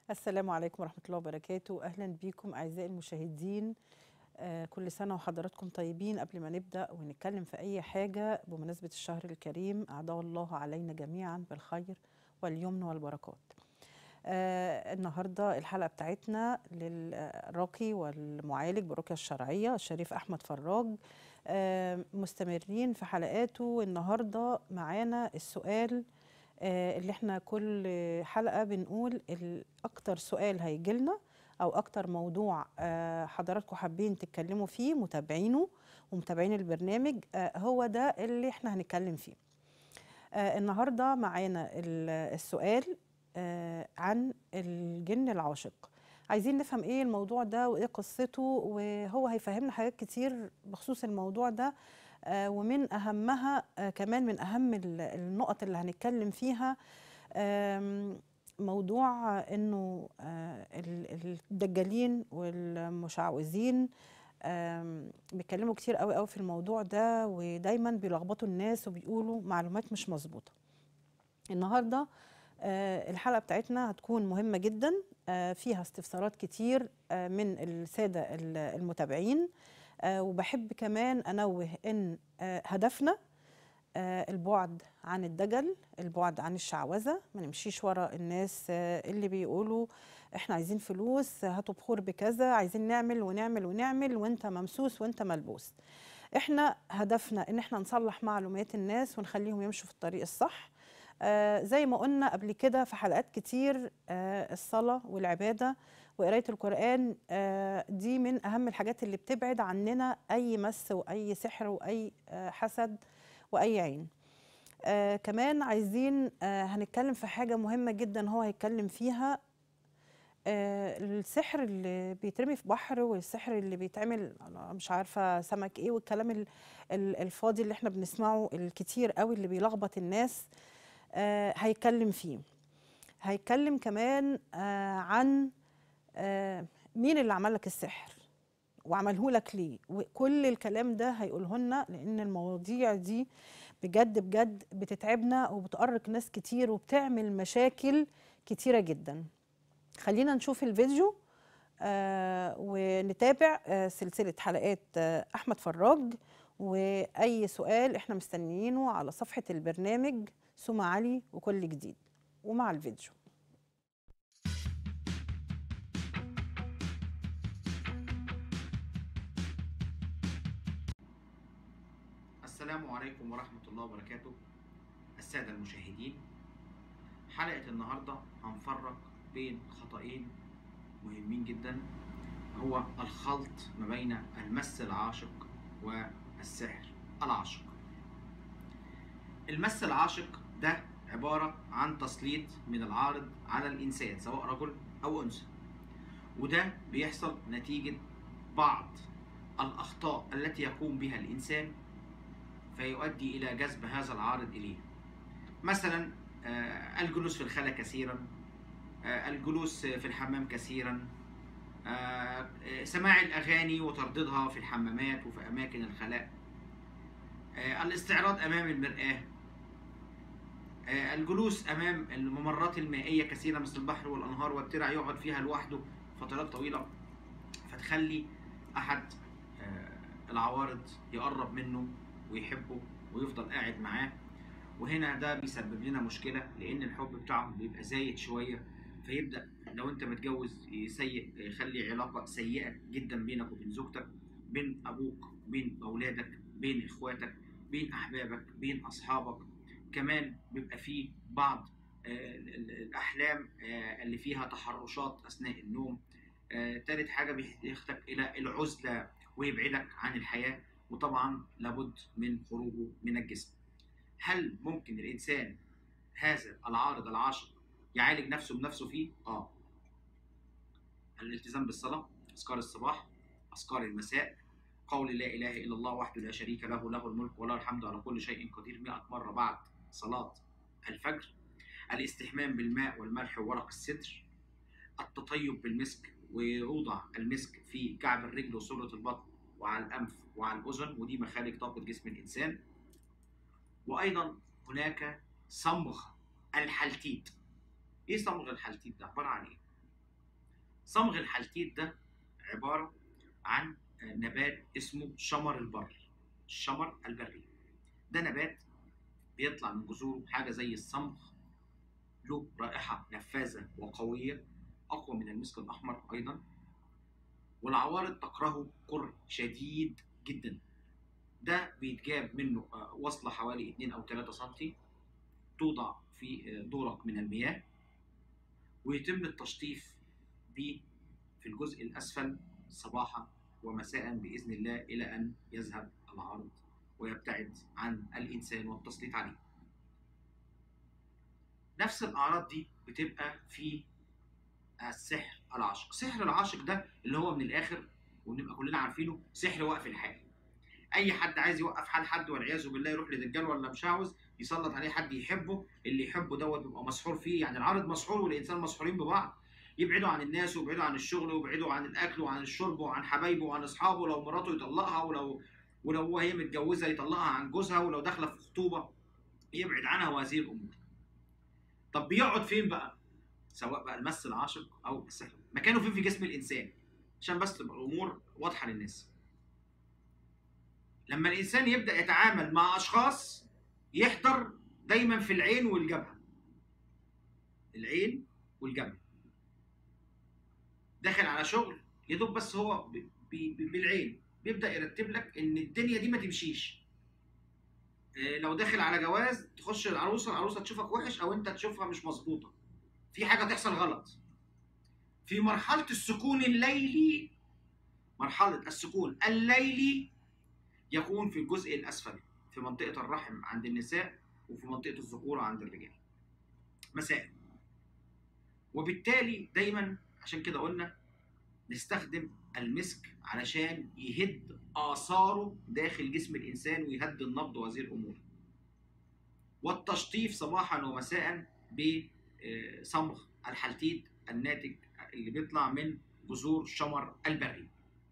السلام عليكم ورحمة الله وبركاته. أهلا بكم أعزائي المشاهدين. كل سنة وحضراتكم طيبين. قبل ما نبدأ ونتكلم في أي حاجة بمناسبة الشهر الكريم، أعاده الله علينا جميعا بالخير واليمن والبركات. النهاردة الحلقة بتاعتنا للراقي والمعالج بالرقية الشرعية الشريف أحمد فراج. مستمرين في حلقاته. النهاردة معانا السؤال اللي احنا كل حلقة بنقول أكتر سؤال هيجيلنا أو أكتر موضوع حضراتكم حابين تتكلموا فيه، متابعينه ومتابعين البرنامج، هو ده اللي احنا هنتكلم فيه. النهاردة معانا السؤال عن الجن العاشق. عايزين نفهم ايه الموضوع ده وايه قصته، وهو هيفهمنا حاجات كتير بخصوص الموضوع ده. ومن أهمها كمان من أهم النقط اللي هنتكلم فيها موضوع إنه الدجالين والمشعوذين بيتكلموا كتير قوي قوي في الموضوع ده، ودايما بيلخبطوا الناس وبيقولوا معلومات مش مظبوطة. النهاردة الحلقة بتاعتنا هتكون مهمة جدا، فيها استفسارات كتير من السادة المتابعين. وبحب كمان أنوه إن هدفنا البعد عن الدجل، البعد عن الشعوذة. ما نمشيش ورا الناس اللي بيقولوا احنا عايزين فلوس، هاتوا بخور بكذا، عايزين نعمل ونعمل ونعمل وانت ممسوس وانت ملبوس. احنا هدفنا ان احنا نصلح معلومات الناس ونخليهم يمشوا في الطريق الصح. زي ما قلنا قبل كده في حلقات كتير، الصلاة والعبادة وقراية القرآن دي من أهم الحاجات اللي بتبعد عننا أي مس وأي سحر وأي حسد وأي عين. كمان عايزين هنتكلم في حاجة مهمة جدا هو هيتكلم فيها، السحر اللي بيترمي في بحر والسحر اللي بيتعمل أنا مش عارفة سمك ايه، والكلام الفاضي اللي احنا بنسمعه الكتير قوي اللي بيلخبط الناس. هيتكلم فيه. هيتكلم كمان عن مين اللي عمل لك السحر وعمله لك ليه، وكل الكلام ده هيقوله لنا، لان المواضيع دي بجد بجد بتتعبنا وبتقرق ناس كتير وبتعمل مشاكل كتيرة جدا. خلينا نشوف الفيديو ونتابع سلسلة حلقات أحمد فراج. وأي سؤال احنا مستنيينه على صفحة البرنامج سما علي وكل جديد. ومع الفيديو. السلام عليكم ورحمة الله وبركاته. السادة المشاهدين، حلقة النهاردة هنفرق بين خطأين مهمين جدا، هو الخلط ما بين المس العاشق والسحر العاشق. المس العاشق ده عبارة عن تسليط من العارض على الإنسان سواء رجل أو أنثى، وده بيحصل نتيجة بعض الأخطاء التي يقوم بها الإنسان فيؤدي إلى جذب هذا العارض إليه. مثلا الجلوس في الخلاء كثيرا، الجلوس في الحمام كثيرا، سماع الأغاني وترديدها في الحمامات وفي أماكن الخلاء، الاستعراض أمام المرآة، الجلوس أمام الممرات المائية كثيرا مثل البحر والأنهار والترع، يقعد فيها لوحده فترات طويلة فتخلي أحد العوارض يقرب منه ويحبه ويفضل قاعد معاه. وهنا ده بيسبب لنا مشكلة، لأن الحب بتاعهم بيبقى زايد شوية، فيبدأ لو أنت متجوز يخلي علاقة سيئة جدا بينك وبين زوجتك، بين أبوك، بين أولادك، بين إخواتك، بين أحبابك، بين أصحابك. كمان بيبقى فيه بعض الأحلام اللي فيها تحرشات أثناء النوم. تالت حاجة بياخدك إلى العزلة ويبعدك عن الحياة، وطبعا لابد من خروجه من الجسم. هل ممكن الإنسان هذا العارض العاشق يعالج نفسه بنفسه فيه؟ الالتزام بالصلاة، أذكار الصباح، أذكار المساء، قول لا إله إلا الله وحده لا شريك له، له الملك وله الحمد على كل شيء قدير 100 مرة بعد صلاة الفجر، الاستحمام بالماء والملح وورق السدر، التطيب بالمسك ووضع المسك في كعب الرجل وسرة البطن وعلى الأنف وعلى الأذن، ودي مخارج طاقة جسم الإنسان. وأيضا هناك صمغ الحلتيت. إيه صمغ الحلتيت ده؟ عبارة عن إيه؟ صمغ الحلتيت ده عباره عن نبات اسمه شمر البر. الشمر البري ده نبات بيطلع من جذوره حاجه زي الصمغ، له رائحه نفاذه وقويه اقوى من المسك الاحمر ايضا، والعوارض تكرهه كره شديد جدا. ده بيتجاب منه وصله حوالي 2 او 3 سم، توضع في دورق من المياه، ويتم التشطيف به في الجزء الاسفل صباحا ومساء باذن الله الى ان يذهب العرض ويبتعد عن الانسان والتسليط عليه. نفس الاعراض دي بتبقى في السحر العاشق. سحر العاشق ده اللي هو من الاخر ونبقى كلنا عارفينه سحر وقف الحال. اي حد عايز يوقف حال حد والعياذ بالله يروح لدجال ولا مشعوذ يسلط عليه حد يحبه، اللي يحبه دوت بيبقى مسحور فيه، يعني العارض مسحور والانسان مسحورين ببعض، يبعدوا عن الناس ويبعدوا عن الشغل ويبعدوا عن الاكل وعن الشرب وعن حبايبه وعن اصحابه، لو مراته يطلقها، ولو هي متجوزه يطلقها عن جوزها، ولو داخله في خطوبه يبعد عنها، وهذه الامور. طب بيقعد فين بقى؟ سواء بقى المس العاشق او السحر، مكانه فين في جسم الانسان؟ عشان بس تبقى الامور واضحه للناس. لما الانسان يبدا يتعامل مع اشخاص يحضر دايما في العين والجبهه. العين والجبهه. داخل على شغل يدوب بس هو بالعين بيبدا يرتب لك ان الدنيا دي ما تمشيش. لو داخل على جواز تخش العروسه تشوفك وحش او انت تشوفها مش مظبوطه، في حاجه تحصل غلط. في مرحله السكون الليلي، مرحله السكون الليلي يكون في الجزء الاسفل في منطقه الرحم عند النساء وفي منطقه الذكوره عند الرجال مساء. وبالتالي دايما عشان كده قلنا نستخدم المسك علشان يهد آثاره داخل جسم الإنسان ويهد النبض وهذه الأمور. والتشطيف صباحا ومساء بصمغ الحلتيت الناتج اللي بيطلع من جذور شمر البري.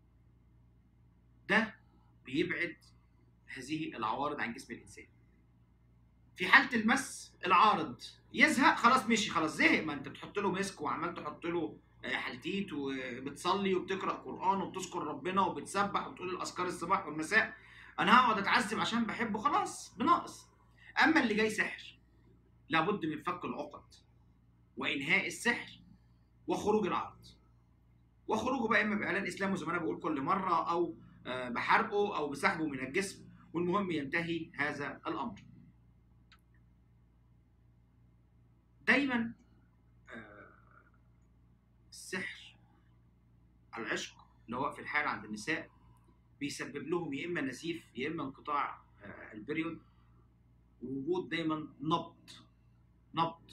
ده بيبعد هذه العوارض عن جسم الإنسان. في حالة المس العارض يزهق، خلاص مشي، خلاص زهق، ما انت بتحط له مسك وعمال تحط له حلتيت وبتصلي وبتقرا قران وبتذكر ربنا وبتسبح وبتقول الاذكار الصباح والمساء، انا هقعد اتعذب عشان بحبه، خلاص بناقص. اما اللي جاي سحر لابد من فك العقد وانهاء السحر وخروج العرض. وخروجه بقى اما باعلان اسلامه زي ما انا بقول كل مره، او بحرقه او بسحبه من الجسم، والمهم ينتهي هذا الامر. دايما السحر العشق اللي هو في الحال عند النساء بيسبب لهم يا اما نزيف يا اما انقطاع البريود، ووجود دايما نبض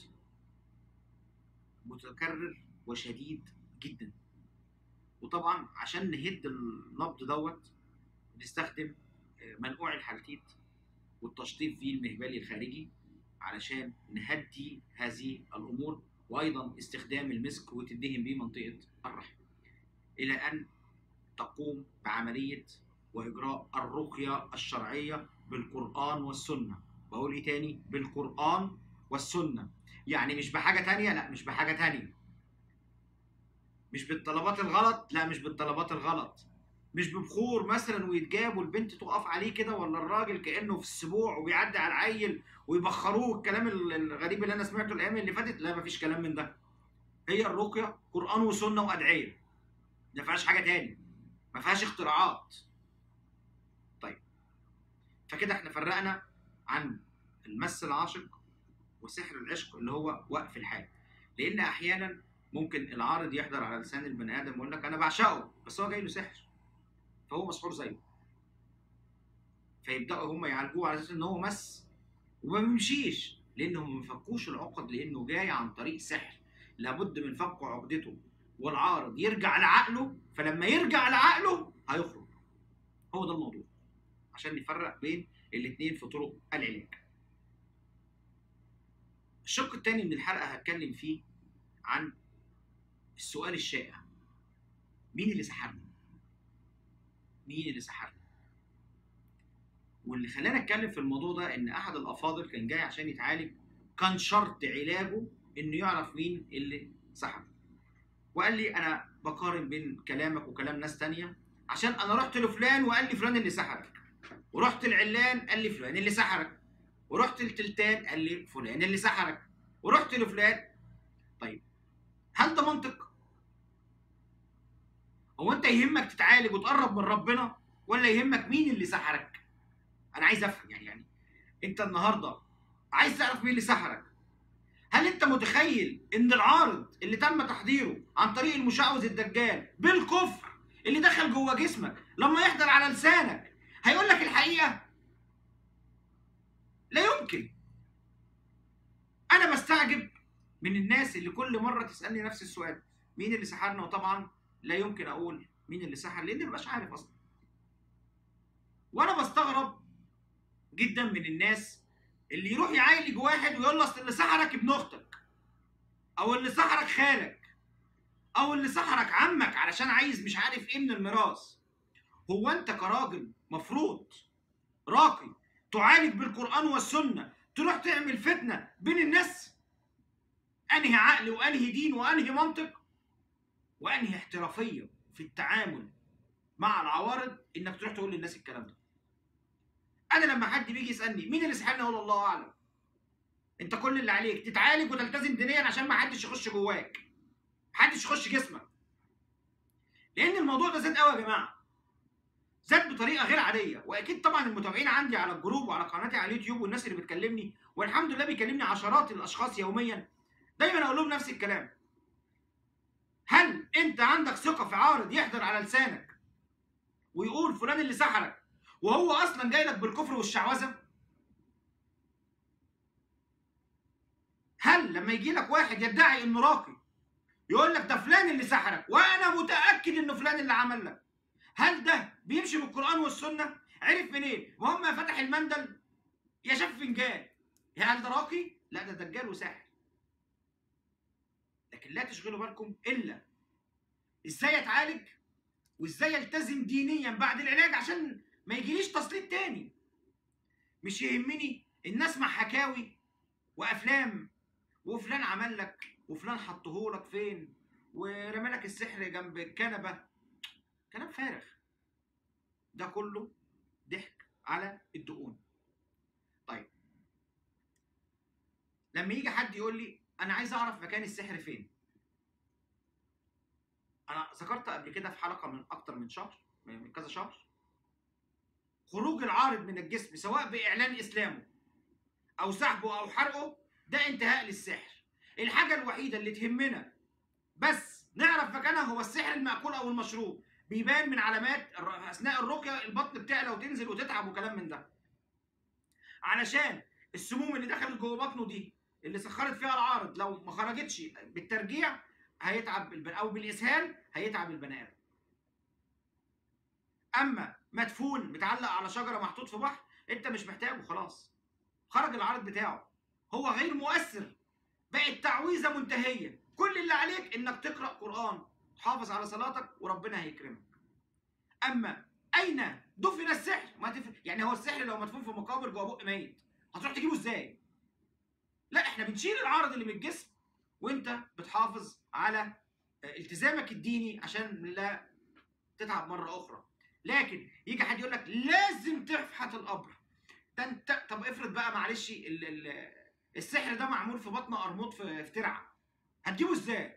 متكرر وشديد جدا. وطبعا عشان نهد النبض دوت بنستخدم منقوع الحلتيت والتشطيف فيه المهبلي الخارجي علشان نهدي هذه الامور، وايضا استخدام المسك وتدهن بيه منطقه الرحم، الى ان تقوم بعمليه واجراء الرقيه الشرعيه بالقران والسنه. بقول ايه تاني؟ بالقران والسنه، يعني مش بحاجه تانيه، لا مش بحاجه تانيه، مش بالطلبات الغلط، لا مش بالطلبات الغلط، مش ببخور مثلا ويتجاب والبنت تقف عليه كده ولا الراجل كانه في السبوع وبيعدي على العيل ويبخروه، الكلام الغريب اللي انا سمعته الايام اللي فاتت، لا مفيش كلام من ده. هي الرقيه قران وسنه وادعيه، ما فيهاش حاجه تاني، ما فيهاش اختراعات. طيب فكده احنا فرقنا عن المس العاشق وسحر العشق اللي هو وقف الحال. لان احيانا ممكن العارض يحضر على لسان البني ادم ويقول لك انا بعشقه بس هو جاي له سحر فهو مسحور زيه، فيبداوا هم يعالجوه على اساس ان هو مس وما بيمشيش، لانهم ما فكوش العقد، لانه جاي عن طريق سحر. لابد من فك عقدته والعارض يرجع لعقله، فلما يرجع لعقله هيخرج. هو ده الموضوع عشان نفرق بين الاثنين في طرق العلاج. الشق الثاني من الحلقه هتكلم فيه عن السؤال الشائع: مين اللي سحرني؟ مين اللي سحرني؟ واللي خلاني اتكلم في الموضوع ده ان احد الافاضل كان جاي عشان يتعالج، كان شرط علاجه انه يعرف مين اللي سحره. وقال لي انا بقارن بين كلامك وكلام ناس تانية، عشان انا رحت لفلان وقال لي فلان اللي سحرك، ورحت لعلان قال لي فلان اللي سحرك، ورحت لتلتان قال لي فلان اللي سحرك، ورحت لفلان. طيب هل ده منطق؟ هو انت يهمك تتعالج وتقرب من ربنا، ولا يهمك مين اللي سحرك؟ انا عايز افهم يعني انت النهارده عايز تعرف مين اللي سحرك. هل انت متخيل ان العارض اللي تم تحضيره عن طريق المشعوذ الدجال بالكفر اللي دخل جوه جسمك لما يحضر على لسانك هيقول لك الحقيقه؟ لا يمكن. انا بستعجب من الناس اللي كل مره تسالني نفس السؤال، مين اللي سحرنا؟ وطبعا لا يمكن اقول مين اللي سحر لاني مبقاش عارف اصلا. وانا بستغرب جدا من الناس اللي يروح يعالج واحد ويقول له اصل اللي سحرك ابن اختك، او اللي سحرك خالك، او اللي سحرك عمك علشان عايز مش عارف ايه من الميراث. هو انت كراجل مفروض راقي تعالج بالقران والسنه تروح تعمل فتنه بين الناس؟ انهي عقل وانهي دين وانهي منطق وانهي احترافيه في التعامل مع العوارض انك تروح تقول للناس الكلام ده؟ انا لما حد بيجي يسالني مين اللي سحرني اقول الله اعلم. انت كل اللي عليك تتعالج وتلتزم دينيا عشان ما حدش يخش جواك، محدش يخش جسمك. لان الموضوع ده زاد قوي يا جماعه، زاد بطريقه غير عاديه. واكيد طبعا المتابعين عندي على الجروب وعلى قناتي على اليوتيوب والناس اللي بتكلمني، والحمد لله بيكلمني عشرات الاشخاص يوميا، دايما اقول لهم نفس الكلام. هل انت عندك ثقه في عارض يحضر على لسانك ويقول فلان اللي سحرك وهو اصلا جاي لك بالكفر والشعوذه؟ هل لما يجي لك واحد يدعي انه راقي يقول لك ده فلان اللي سحرك وانا متاكد انه فلان اللي عمل لك، هل ده بيمشي بالقران والسنه؟ عرف منين؟ وهم فتح المندل يا شاف فنجان. هل ده راقي؟ لا ده دجال وساحر. لكن لا تشغلوا بالكم الا ازاي اتعالج وازاي التزم دينيا بعد العلاج عشان ما يجيليش تسليط تاني. مش يهمني ان اسمع حكاوي وافلام وفلان عمل لك وفلان حطهولك فين ورمى لك السحر جنب الكنبه. كلام فارغ، ده كله ضحك على الدقون. طيب لما يجي حد يقول لي انا عايز اعرف مكان السحر فين، انا ذكرت قبل كده في حلقه من اكتر من شهر، من كذا شهر، خروج العارض من الجسم سواء باعلان اسلامه او سحبه او حرقه ده انتهاء للسحر. الحاجه الوحيده اللي تهمنا بس نعرف مكانها هو السحر المأكول او المشروب، بيبان من علامات اثناء الرقيه البطن بتعلى وتنزل وتتعب وكلام من ده، علشان السموم اللي دخلت جوه بطنه دي اللي سخرت فيها العارض لو ما خرجتش بالترجيع هيتعب او بالاسهال هيتعب البني ادم. اما مدفون متعلق على شجره محطوط في بحر انت مش محتاجه، خلاص خرج العارض بتاعه، هو غير مؤثر، بقت تعويذه منتهيه. كل اللي عليك انك تقرا قران، تحافظ على صلاتك وربنا هيكرمك. اما اين دفن السحر؟ ما يعني هو السحر لو مدفون في مقابر جوه بق ميت هتروح تجيبه ازاي؟ لا احنا بنشيل العرض اللي من الجسم وانت بتحافظ على التزامك الديني عشان لا تتعب مره اخرى. لكن يجي حد يقول لك لازم تفحت القبر، ده انت طب افرض بقى معلش السحر ده معمول في بطن قرموط في ترعه، هتجيبه ازاي؟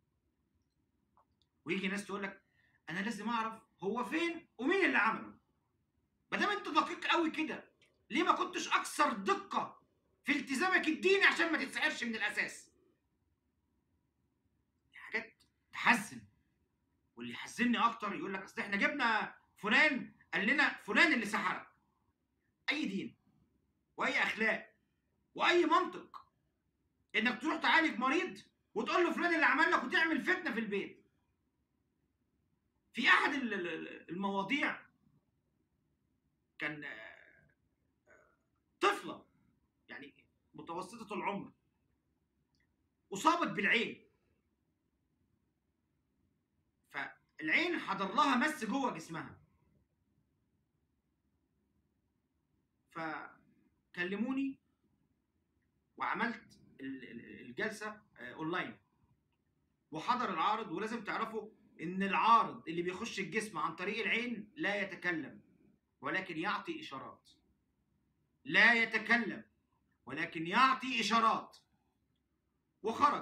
ويجي ناس تقول لك انا لازم اعرف هو فين ومين اللي عمله. ما دام انت دقيق قوي كده ليه ما كنتش اكثر دقه في التزامك الديني عشان ما تتسحرش من الاساس؟ حاجات تحزن. واللي يحزنني اكتر يقول لك اصل احنا جبنا فلان قال لنا فلان اللي سحرك. اي دين واي اخلاق واي منطق انك تروح تعالج مريض وتقول له فلان اللي عمل لك وتعمل فتنه في البيت؟ في احد المواضيع كان طفله يعني متوسطه العمر اصابت بالعين، فالعين حضر لها مس جوه جسمها، فكلموني وعملت الجلسه اونلاين. وحضر العارض. ولازم تعرفوا ان العارض اللي بيخش الجسم عن طريق العين لا يتكلم ولكن يعطي اشارات. لا يتكلم ولكن يعطي اشارات. وخرج.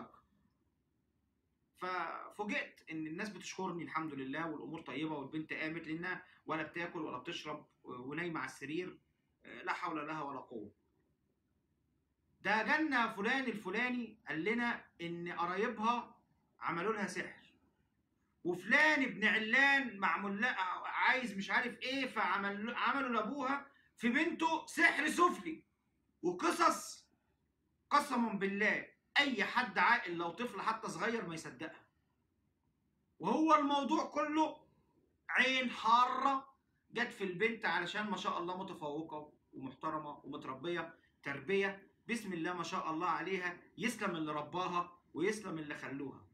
ففوجئت ان الناس بتشكرني الحمد لله والامور طيبه والبنت قامت لانها ولا بتاكل ولا بتشرب ونايمه على السرير، لا حول لها ولا قوه. ده جالنا فلان الفلاني قال لنا ان قرايبها عملوا لها سحر، وفلان ابن علان معمول لها عايز مش عارف ايه عملوا لابوها في بنته سحر سفلي. وقصص قسما بالله اي حد عاقل لو طفل حتى صغير ما يصدقها. وهو الموضوع كله عين حاره جت في البنت علشان ما شاء الله متفوقه ومحترمه ومتربيه تربيه بسم الله ما شاء الله عليها، يسلم اللي رباها ويسلم اللي خلوها.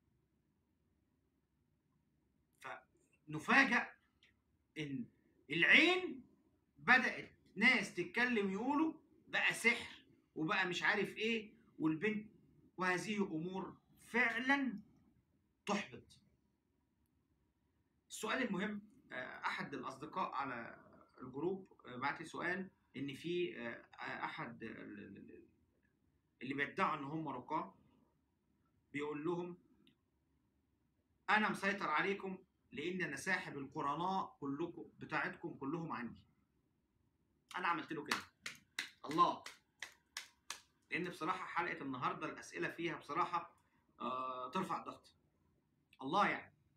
فنفاجأ ان العين بدأت ناس تتكلم يقولوا بقى سحر وبقى مش عارف ايه والبنت، وهذه امور فعلا تحبط. السؤال المهم، احد الاصدقاء على الجروب بعت لي سؤال ان في احد اللي بيدعوا ان هم رقاة بيقول لهم انا مسيطر عليكم لان انا ساحب القرناء كلكم بتاعتكم كلهم عندي. انا عملت له كده الله، لان بصراحه حلقه النهارده الاسئله فيها بصراحه ترفع الضغط الله.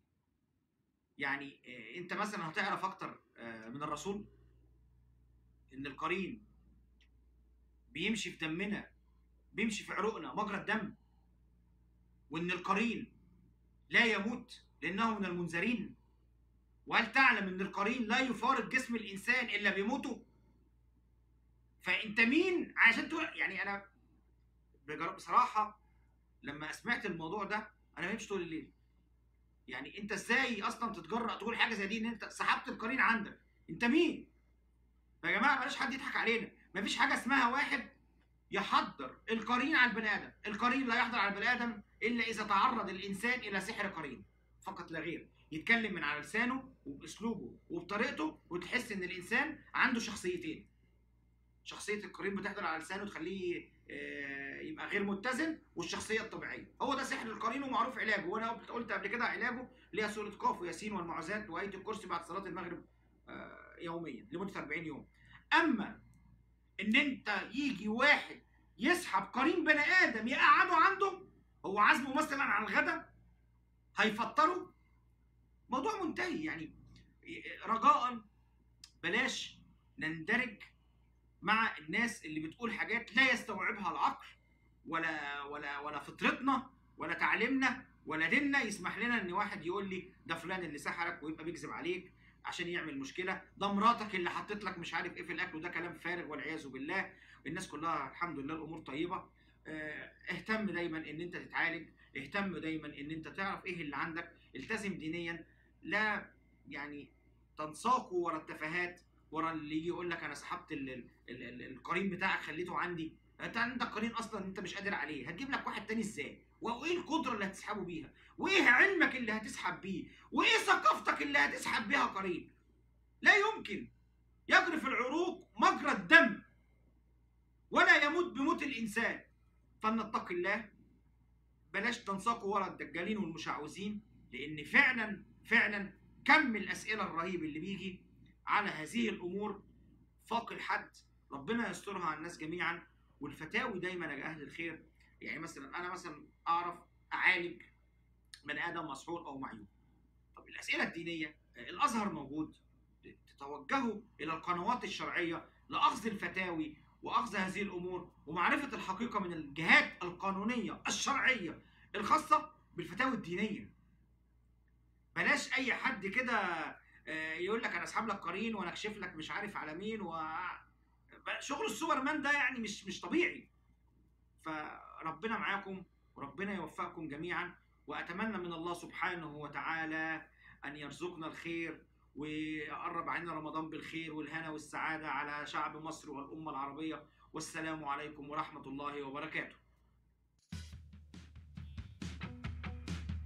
يعني انت مثلا هتعرف اكتر من الرسول ان القرين بيمشي في دمنا، بيمشي في عروقنا مجرى الدم، وان القرين لا يموت لانه من المنذرين. وهل تعلم ان القرين لا يفارق جسم الانسان الا بموته؟ فانت مين عشان تقول يعني؟ انا بصراحه لما سمعت الموضوع ده انا ما نمتش طول الليل. يعني انت ازاي اصلا تتجرأ تقول حاجه زي دي ان انت سحبت القرين عندك؟ انت مين؟ يا جماعه بلاش حد يضحك علينا. مفيش حاجه اسمها واحد يحضر القرين على البني ادم. القرين لا يحضر على البني ادم الا اذا تعرض الانسان الى سحر قرين فقط لا غير. يتكلم من على لسانه وباسلوبه وبطريقته وتحس ان الانسان عنده شخصيتين. شخصيه القرين بتحضر على لسانه تخليه يبقى غير متزن، والشخصيه الطبيعيه هو ده سحر القرين ومعروف علاجه. وانا قلت قبل كده علاجه ليها سوره قاف وياسين والمعوذات وايه الكرسي بعد صلاه المغرب يوميا لمده 40 يوم. اما ان انت يجي واحد يسحب قرين بني ادم يقعده عنده، هو عازمه مثلا على الغداء هيفطره، موضوع منتهي. يعني رجاء بلاش نندرج مع الناس اللي بتقول حاجات لا يستوعبها العقل ولا فطرتنا ولا تعليمنا ولا ديننا يسمح لنا ان واحد يقول لي ده فلان اللي سحرك ويبقى بيكذب عليك عشان يعمل مشكله، ده مراتك اللي حطت لك مش عارف ايه في الاكل، وده كلام فارغ والعياذ بالله. الناس كلها الحمد لله الامور طيبه. اهتم دايما ان انت تتعالج، اهتم دايما ان انت تعرف ايه اللي عندك، التزم دينيا، لا يعني تنساقوا ورا التفاهات، ورا اللي يجي يقول لك انا سحبت القرين بتاعك خليته عندي. انت عندك قرين اصلا انت مش قادر عليه، هتجيب لك واحد تاني ازاي؟ وايه القدره اللي هتسحبه بيها؟ وايه علمك اللي هتسحب بيه؟ وايه ثقافتك اللي هتسحب بيها قرين؟ لا يمكن يجري في العروق مجرى الدم ولا يموت بموت الانسان. فلنتقي الله، بلاش تنساقوا ورا الدجالين والمشعوذين، لان فعلا فعلا كم الاسئله الرهيب اللي بيجي على هذه الامور فاق الحد. ربنا يسترها على الناس جميعا. والفتاوي دايما يا اهل الخير، يعني مثلا انا مثلا اعرف اعالج بني ادم مسحور او معيوب. طب الاسئله الدينيه الازهر موجود، تتوجهوا الى القنوات الشرعيه لاخذ الفتاوي واخذ هذه الامور ومعرفه الحقيقه من الجهات القانونيه الشرعيه الخاصه بالفتاوي الدينيه. بلاش اي حد كده يقول لك انا اسحب لك قرين وانا اكشف لك مش عارف على مين شغل السوبرمان ده يعني مش طبيعي. فربنا معاكم وربنا يوفقكم جميعا، واتمنى من الله سبحانه وتعالى ان يرزقنا الخير ويقرب علينا رمضان بالخير والهنا والسعاده على شعب مصر والامه العربيه. والسلام عليكم ورحمه الله وبركاته.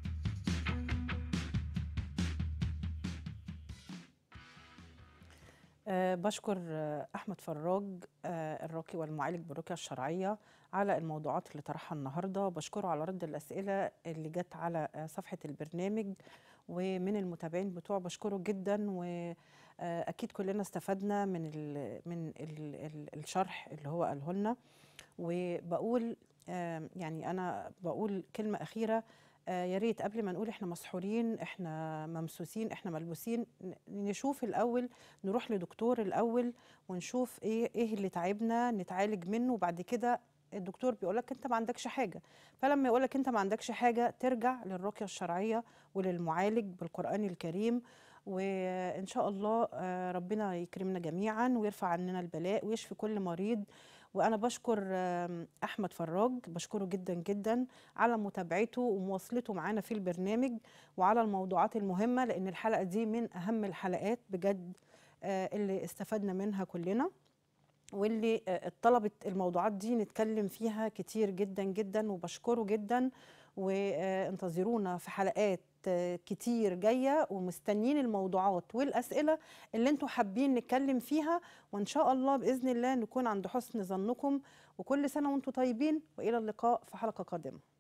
بشكر أحمد فراج الراقي والمعالج بالرقية الشرعية على الموضوعات اللي طرحها النهاردة. بشكره على رد الأسئلة اللي جت على صفحة البرنامج ومن المتابعين بتوعه، بشكره جدا. وأكيد كلنا استفدنا من الشرح اللي هو قاله لنا. وبقول يعني أنا بقول كلمة أخيرة، يا ريت قبل ما نقول احنا مسحورين، احنا ممسوسين، احنا ملبوسين، نشوف الأول، نروح لدكتور الأول ونشوف ايه اللي تعبنا، نتعالج منه. وبعد كده الدكتور بيقولك انت ما عندكش حاجة، فلما يقولك انت ما عندكش حاجة ترجع للرقية الشرعية وللمعالج بالقرآن الكريم. وإن شاء الله ربنا يكرمنا جميعا ويرفع عننا البلاء ويشفي كل مريض. وأنا بشكر أحمد فراج، بشكره جدا جدا على متابعته ومواصلته معانا في البرنامج وعلى الموضوعات المهمة، لأن الحلقة دي من أهم الحلقات بجد اللي استفدنا منها كلنا، واللي طلبت الموضوعات دي نتكلم فيها كتير جدا جدا. وبشكره جدا، وانتظرونا في حلقات كتير جاية، ومستنيين الموضوعات والأسئلة اللي انتوا حابين نتكلم فيها. وإن شاء الله بإذن الله نكون عند حسن ظنكم. وكل سنة وانتوا طيبين، وإلى اللقاء في حلقة قادمة.